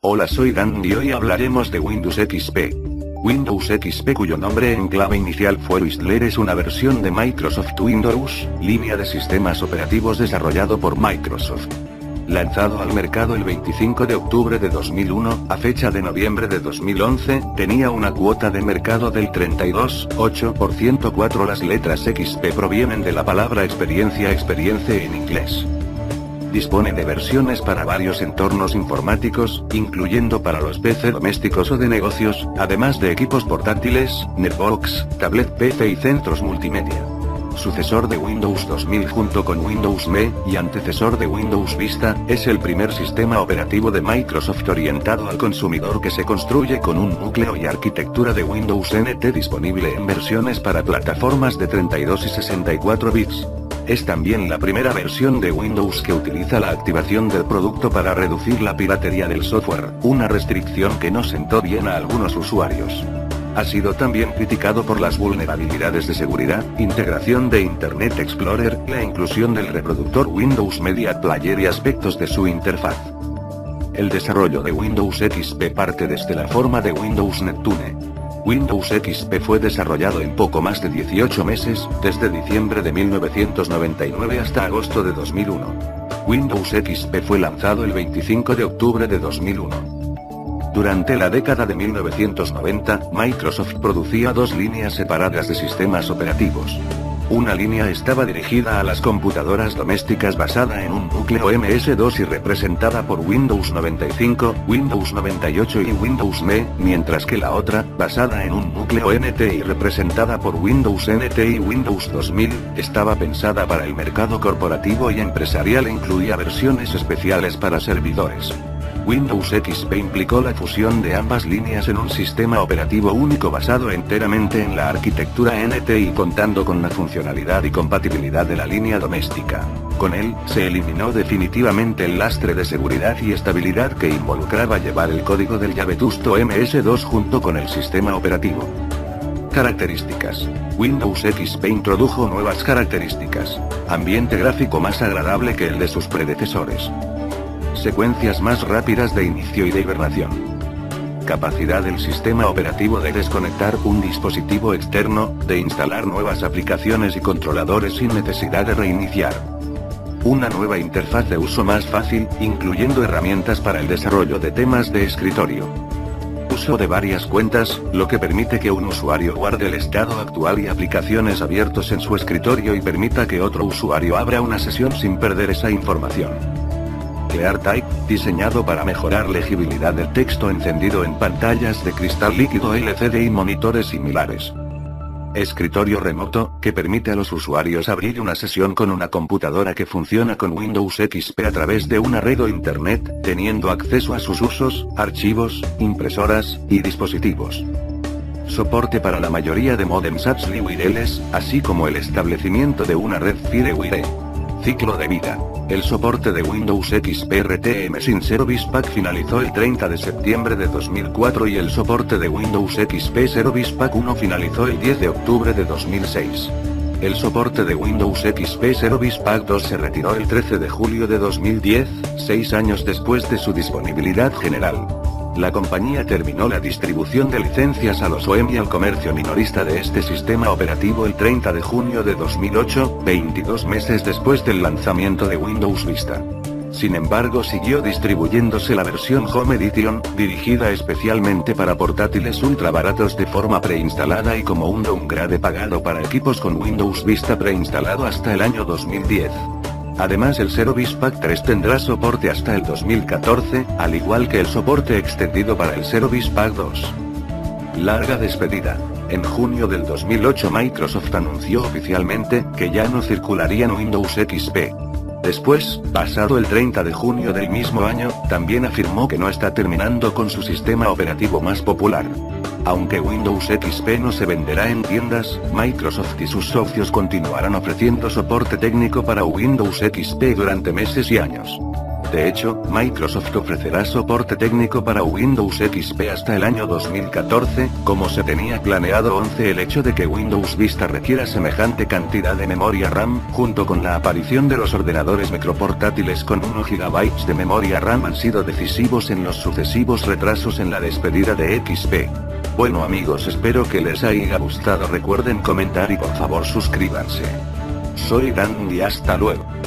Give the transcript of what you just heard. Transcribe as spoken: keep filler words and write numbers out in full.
Hola, soy Dan y hoy hablaremos de Windows X P. Windows X P, cuyo nombre en clave inicial fue Whistler, es una versión de Microsoft Windows, línea de sistemas operativos desarrollado por Microsoft. Lanzado al mercado el veinticinco de octubre de dos mil uno, a fecha de noviembre de dos mil once, tenía una cuota de mercado del treinta y dos coma ocho por ciento. cuatro Las letras X P provienen de la palabra experiencia experiencia en inglés. Dispone de versiones para varios entornos informáticos, incluyendo para los P C domésticos o de negocios, además de equipos portátiles, netbooks, tablet P C y centros multimedia. Sucesor de Windows dos mil junto con Windows M E, y antecesor de Windows Vista, es el primer sistema operativo de Microsoft orientado al consumidor que se construye con un núcleo y arquitectura de Windows N T disponible en versiones para plataformas de treinta y dos y sesenta y cuatro bits. Es también la primera versión de Windows que utiliza la activación del producto para reducir la piratería del software, una restricción que no sentó bien a algunos usuarios. Ha sido también criticado por las vulnerabilidades de seguridad, integración de Internet Explorer, la inclusión del reproductor Windows Media Player y aspectos de su interfaz. El desarrollo de Windows X P parte desde la forma de Windows Neptune. Windows X P fue desarrollado en poco más de dieciocho meses, desde diciembre de mil novecientos noventa y nueve hasta agosto de dos mil uno. Windows X P fue lanzado el veinticinco de octubre de dos mil uno. Durante la década de mil novecientos noventa, Microsoft producía dos líneas separadas de sistemas operativos. Una línea estaba dirigida a las computadoras domésticas basada en un núcleo M S dos y representada por Windows noventa y cinco, Windows noventa y ocho y Windows M E, mientras que la otra, basada en un núcleo N T y representada por Windows N T y Windows dos mil, estaba pensada para el mercado corporativo y empresarial e incluía versiones especiales para servidores. Windows X P implicó la fusión de ambas líneas en un sistema operativo único basado enteramente en la arquitectura N T y contando con la funcionalidad y compatibilidad de la línea doméstica. Con él, se eliminó definitivamente el lastre de seguridad y estabilidad que involucraba llevar el código del llavetusto M S dos junto con el sistema operativo. Características. Windows X P introdujo nuevas características. Ambiente gráfico más agradable que el de sus predecesores. Secuencias más rápidas de inicio y de hibernación. Capacidad del sistema operativo de desconectar un dispositivo externo, de instalar nuevas aplicaciones y controladores sin necesidad de reiniciar. Una nueva interfaz de uso más fácil, incluyendo herramientas para el desarrollo de temas de escritorio. Uso de varias cuentas, lo que permite que un usuario guarde el estado actual y aplicaciones abiertos en su escritorio y permita que otro usuario abra una sesión sin perder esa información. ClearType, diseñado para mejorar legibilidad del texto encendido en pantallas de cristal líquido L C D y monitores similares. Escritorio remoto, que permite a los usuarios abrir una sesión con una computadora que funciona con Windows X P a través de una red o Internet, teniendo acceso a sus usos, archivos, impresoras, y dispositivos. Soporte para la mayoría de modems A T S L y wireless, así como el establecimiento de una red FireWire. Ciclo de vida. El soporte de Windows X P R T M sin Service Pack finalizó el treinta de septiembre de dos mil cuatro y el soporte de Windows X P Service Pack uno finalizó el diez de octubre de dos mil seis. El soporte de Windows X P Service Pack dos se retiró el trece de julio de dos mil diez, seis años después de su disponibilidad general. La compañía terminó la distribución de licencias a los O E M y al comercio minorista de este sistema operativo el treinta de junio de dos mil ocho, veintidós meses después del lanzamiento de Windows Vista. Sin embargo, siguió distribuyéndose la versión Home Edition, dirigida especialmente para portátiles ultra baratos de forma preinstalada y como un downgrade pagado para equipos con Windows Vista preinstalado hasta el año dos mil diez. Además, el Service Pack tres tendrá soporte hasta el dos mil catorce, al igual que el soporte extendido para el Service Pack dos. Larga despedida. En junio del dos mil ocho Microsoft anunció oficialmente que ya no circularía en Windows X P. Después, pasado el treinta de junio del mismo año, también afirmó que no está terminando con su sistema operativo más popular. Aunque Windows X P no se venderá en tiendas, Microsoft y sus socios continuarán ofreciendo soporte técnico para Windows X P durante meses y años. De hecho, Microsoft ofrecerá soporte técnico para Windows X P hasta el año dos mil catorce, como se tenía planeado. once El hecho de que Windows Vista requiera semejante cantidad de memoria RAM, junto con la aparición de los ordenadores microportátiles con uno gigabyte de memoria RAM, han sido decisivos en los sucesivos retrasos en la despedida de X P. Bueno amigos, espero que les haya gustado. Recuerden comentar y por favor suscríbanse. Soy Dan y hasta luego.